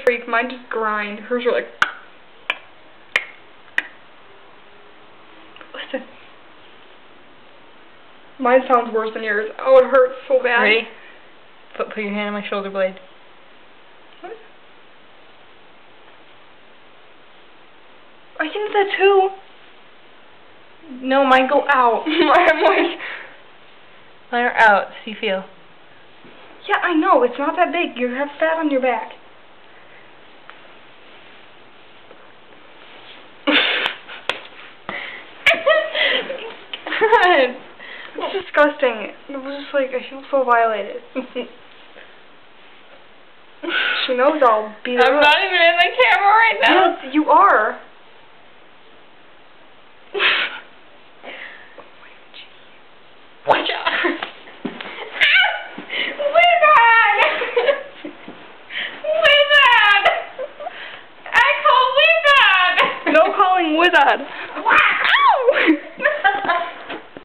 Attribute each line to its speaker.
Speaker 1: freak. Mine just grind. Hers are like... Listen. Mine sounds worse than yours. Oh, it hurts so bad.
Speaker 2: Ready? Put your hand on my shoulder blade.
Speaker 1: What? I can do that too.
Speaker 2: No, mine go out.
Speaker 1: I'm like...
Speaker 2: Mine are out. See, feel.
Speaker 1: Yeah, I know. It's not that big. You have fat on your back. God. It's disgusting. It was just like, I feel so violated. She knows I'll beat her up.
Speaker 2: I'm not even in the camera right now.
Speaker 1: Yes, you are.
Speaker 2: Watch out.
Speaker 1: Wizard! Wizard! I call Wizard! No calling Wizard.